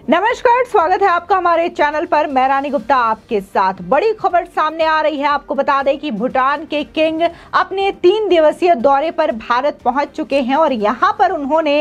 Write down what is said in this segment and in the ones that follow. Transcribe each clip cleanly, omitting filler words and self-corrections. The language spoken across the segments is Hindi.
नमस्कार, स्वागत है आपका हमारे चैनल पर। मैं रानी गुप्ता आपके साथ। बड़ी खबर सामने आ रही है। आपको बता दें कि भूटान के किंग अपने 3 दिवसीय दौरे पर भारत पहुंच चुके हैं और यहां पर उन्होंने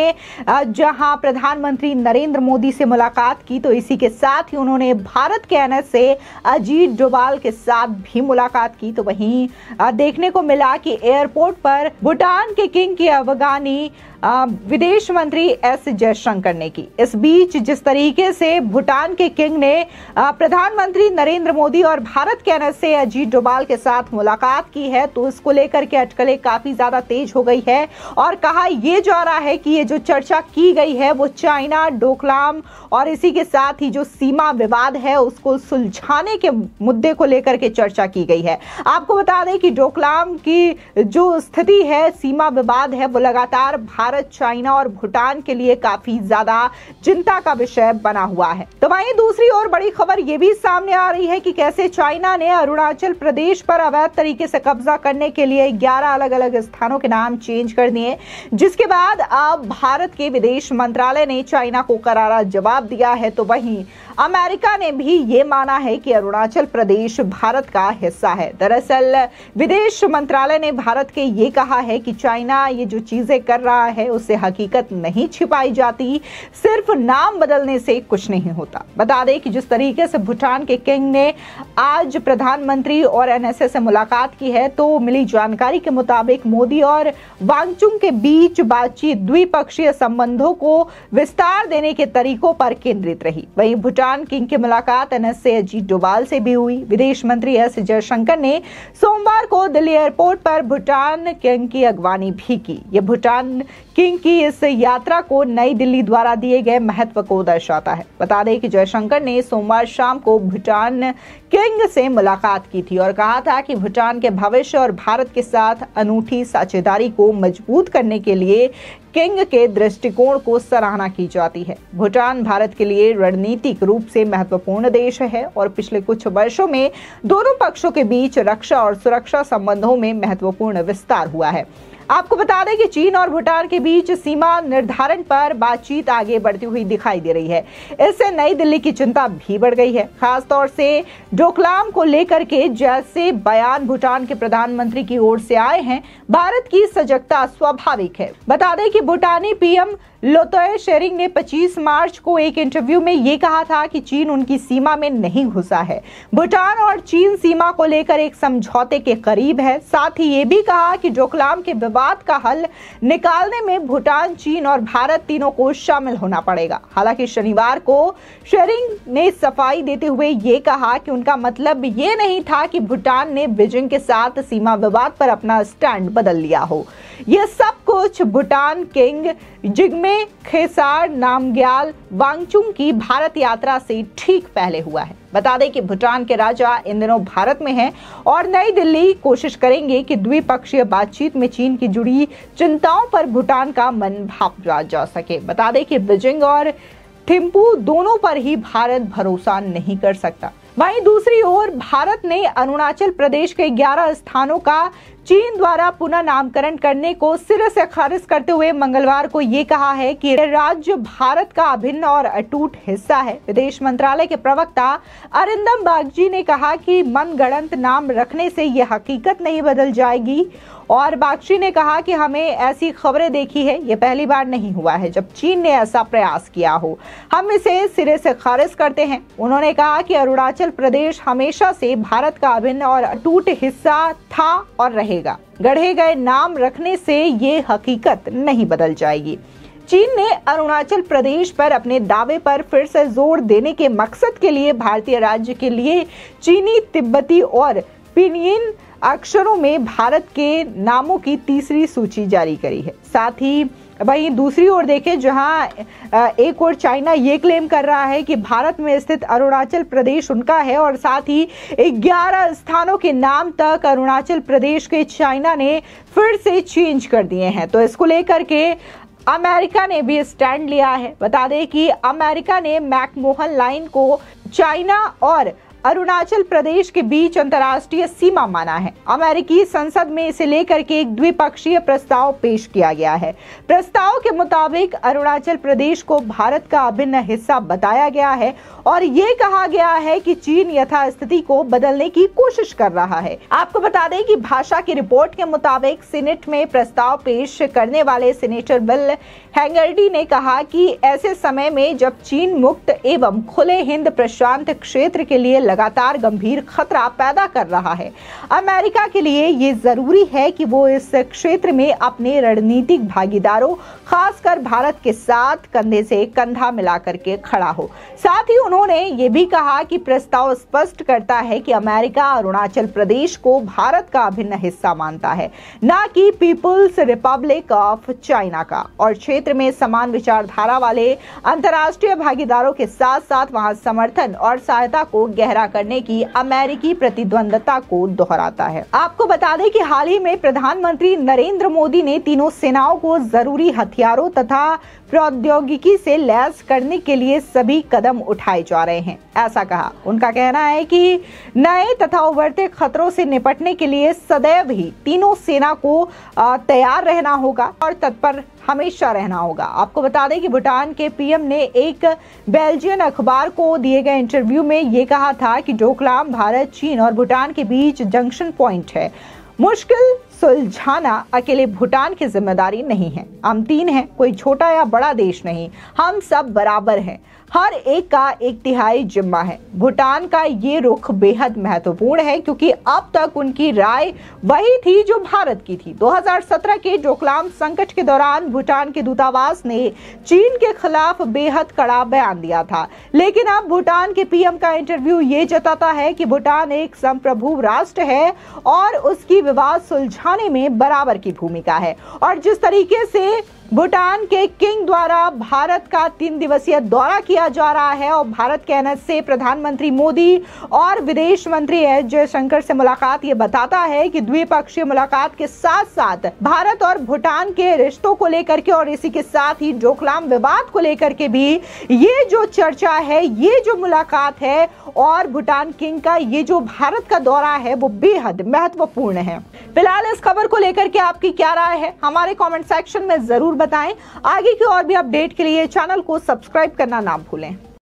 जहां प्रधानमंत्री नरेंद्र मोदी से मुलाकात की, तो इसी के साथ ही उन्होंने भारत के एनएसए अजीत डोभाल के साथ भी मुलाकात की। तो वहीं देखने को मिला कि एयरपोर्ट पर भूटान के किंग की अफगानी विदेश मंत्री एस जयशंकर ने की। इस बीच जिस तरीके से भूटान के किंग ने प्रधानमंत्री नरेंद्र मोदी और भारत के एनएसए अजीत डोभाल के साथ मुलाकात की है, तो इसको लेकर के अटकलें काफी ज्यादा तेज हो गई है और कहा यह जा रहा है कि ये जो चर्चा की गई है वो चाइना, डोकलाम और इसी के साथ ही जो सीमा विवाद है उसको सुलझाने के मुद्दे को लेकर के चर्चा की गई है। आपको बता दें कि डोकलाम की जो स्थिति है, सीमा विवाद है, वो लगातार भारत, चाइना और भूटान के लिए काफी ज्यादा चिंता का विषय बना हुआ है। तो वहीं दूसरी ओर बड़ी खबर यह भी सामने आ रही है कि कैसे चाइना ने अरुणाचल प्रदेश पर अवैध तरीके से कब्जा करने के लिए 11 अलग अलग स्थानों के नाम चेंज कर दिए, जिसके बाद अब भारत के विदेश मंत्रालय ने चाइना को करारा जवाब दिया है। तो वहीं अमेरिका ने भी ये माना है कि अरुणाचल प्रदेश भारत का हिस्सा है। दरअसल विदेश मंत्रालय ने भारत के ये कहा है कि चाइना ये जो चीजें कर रहा है उससे हकीकत नहीं छिपाई जाती, सिर्फ नाम बदलने से कुछ नहीं होता। बता दें कि जिस तरीके से भूटान के किंग ने आज प्रधानमंत्री और एनएसए से मुलाकात की है, तो मिली जानकारी के मुताबिक मोदी और वांगचुंग के बीच बातचीत द्विपक्षीय संबंधों को विस्तार देने के तरीकों पर केंद्रित रही। वहीं भूटान किंग की मुलाकात एनएसए अजीत डोभाल से भी हुई। विदेश मंत्री एस जयशंकर ने सोमवार को दिल्ली एयरपोर्ट पर भूटान किंग की अगवानी भी की। ये भूटान किंग की इस यात्रा को नई दिल्ली द्वारा दिए गए महत्व को दर्शाता है। बता दें कि जयशंकर ने सोमवार शाम को भूटान किंग से मुलाकात की थी और कहा था कि भूटान के भविष्य और भारत के साथ अनूठी साझेदारी को मजबूत करने के लिए किंग के दृष्टिकोण को सराहना की जाती है। भूटान भारत के लिए रणनीतिक रूप से महत्वपूर्ण देश है और पिछले कुछ वर्षों में दोनों पक्षों के बीच रक्षा और सुरक्षा संबंधों में महत्वपूर्ण विस्तार हुआ है। आपको बता दें कि चीन और भूटान के बीच सीमा निर्धारण पर बातचीत आगे बढ़ती हुई दिखाई दे रही है। इससे नई दिल्ली की चिंता भी बढ़ गई है, खासतौर से डोकलाम को लेकर के जैसे बयान भूटान के प्रधानमंत्री की ओर से आए हैं। भारत की सजगता स्वाभाविक है। बता दें कि भूटानी पीएम लोतय शेरिंग ने 25 मार्च को एक इंटरव्यू में ये कहा था कि चीन उनकी सीमा में नहीं घुसा है। भूटान और चीन सीमा को लेकर एक समझौते के करीब है। साथ ही ये भी कहा कि डोकलाम के विवाद का हल निकालने में भूटान, चीन और भारत तीनों को शामिल होना पड़ेगा। हालांकि शनिवार को शेरिंग ने सफाई देते हुए ये कहा कि उनका मतलब ये नहीं था कि भूटान ने बीजिंग के साथ सीमा विवाद पर अपना स्टैंड बदल लिया हो। यह सब कुछ भूटान किंग जिग्मे खेसर नामग्याल वांगचुंग की भारत यात्रा से ठीक पहले हुआ है। बता दें कि भूटान के राजा इन दिनों भारत में हैं और नई दिल्ली कोशिश करेंगे कि द्विपक्षीय बातचीत में चीन की जुड़ी चिंताओं पर भूटान का मन भांपा जा सके। बता दें कि बीजिंग और थिम्पू दोनों पर ही भारत भरोसा नहीं कर सकता। वहीं दूसरी ओर भारत ने अरुणाचल प्रदेश के 11 स्थानों का चीन द्वारा पुनः नामकरण करने को सिरे से खारिज करते हुए मंगलवार को ये कहा है कि राज्य भारत का अभिन्न और अटूट हिस्सा है। विदेश मंत्रालय के प्रवक्ता अरिंदम बागची ने कहा कि मनगढ़ंत नाम रखने से ये हकीकत नहीं बदल जाएगी और बागची ने कहा कि हमें ऐसी खबरें देखी है, ये पहली बार नहीं हुआ है जब चीन ने ऐसा प्रयास किया हो। हम इसे सिरे से खारिज करते हैं। उन्होंने कहा कि अरुणाचल प्रदेश हमेशा से भारत का अभिन्न और अटूट हिस्सा था और रहेगा। गढ़े गए नाम रखने से ये हकीकत नहीं बदल जाएगी। चीन ने अरुणाचल प्रदेश पर अपने दावे पर फिर से जोर देने के मकसद के लिए भारतीय राज्य के लिए चीनी, तिब्बती और पिनियन अक्षरों में भारत के नामों की तीसरी सूची जारी करी है। साथ ही वहीं दूसरी ओर देखें, जहां एक और चाइना ये क्लेम कर रहा है कि भारत में स्थित अरुणाचल प्रदेश उनका है और साथ ही 11 स्थानों के नाम तक अरुणाचल प्रदेश के चाइना ने फिर से चेंज कर दिए हैं। तो इसको लेकर के अमेरिका ने भी स्टैंड लिया है। बता दें कि अमेरिका ने मैकमोहन लाइन को चाइना और अरुणाचल प्रदेश के बीच अंतर्राष्ट्रीय सीमा माना है। अमेरिकी संसद में इसे लेकर के एक द्विपक्षीय प्रस्ताव पेश किया गया है। प्रस्ताव के मुताबिक अरुणाचल प्रदेश को भारत का अभिन्न हिस्सा बताया गया है और ये कहा गया है कि चीन यथास्थिति को बदलने की कोशिश कर रहा है। आपको बता दें कि भाषा की रिपोर्ट के मुताबिक सीनेट में प्रस्ताव पेश करने वाले सीनेटर बिल हैंगरटी ने कहा कि ऐसे समय में जब चीन मुक्त एवं खुले हिंद प्रशांत क्षेत्र के लिए लगातार गंभीर खतरा पैदा कर रहा है, अमेरिका के लिए ये जरूरी है कि वो इस क्षेत्र में अपने रणनीतिक भागीदारों खासकर भारत के साथ कंधे से कंधा मिलाकर के खड़ा हो। साथ ही उन्होंने ये भी कहा कि प्रस्ताव स्पष्ट करता है कि अमेरिका अरुणाचल प्रदेश को भारत का अभिन्न हिस्सा मानता है, न कि पीपुल्स रिपब्लिक ऑफ चाइना का, और क्षेत्र में समान विचारधारा वाले अंतर्राष्ट्रीय भागीदारों के साथ साथ वहां समर्थन और सहायता को गहरा करने की अमेरिकी प्रतिद्वंदता को दोहराता है। आपको बता दें कि हाल ही में प्रधानमंत्री नरेंद्र मोदी ने तीनों सेनाओं को जरूरी हथियारों तथा प्रौद्योगिकी से लैस करने के लिए सभी कदम उठाए जा रहे हैं, ऐसा कहा। उनका कहना है कि नए तथा उभरते खतरों से निपटने के लिए सदैव ही तीनों सेना को तैयार रहना होगा और तत्पर हमेशा रहना होगा। आपको बता दें कि भूटान के पीएम ने एक बेल्जियन अखबार को दिए गए इंटरव्यू में ये कहा था कि डोकलाम भारत, चीन और भूटान के बीच जंक्शन पॉइंट है। मुश्किल सुलझाना अकेले भूटान की जिम्मेदारी नहीं है। हम तीन हैं, कोई छोटा या बड़ा देश नहीं, हम सब बराबर हैं, हर एक का एक तिहाई जिम्मा है। भूटान का ये रुख बेहद महत्वपूर्ण है क्योंकि अब तक उनकी राय वही थी जो भारत की थी। 2017 के डोकलाम संकट के दौरान भूटान के दूतावास ने चीन के खिलाफ बेहद कड़ा बयान दिया था, लेकिन अब भूटान के पीएम का इंटरव्यू ये जताता है कि भूटान एक संप्रभु राष्ट्र है और उसकी विवाद सुलझाने में बराबर की भूमिका है। और जिस तरीके से भूटान के किंग द्वारा भारत का 3 दिवसीय दौरा किया जा रहा है और भारत के आने से प्रधानमंत्री मोदी और विदेश मंत्री एस जयशंकर से मुलाकात ये बताता है कि द्विपक्षीय मुलाकात के साथ साथ भारत और भूटान के रिश्तों को लेकर के और इसी के साथ ही डोकलाम विवाद को लेकर के भी ये जो चर्चा है, ये जो मुलाकात है और भूटान किंग का ये जो भारत का दौरा है वो बेहद महत्वपूर्ण है। फिलहाल इस खबर को लेकर के आपकी क्या राय है, हमारे कमेंट सेक्शन में जरूर बताएं। आगे की और भी अपडेट के लिए चैनल को सब्सक्राइब करना ना भूलें।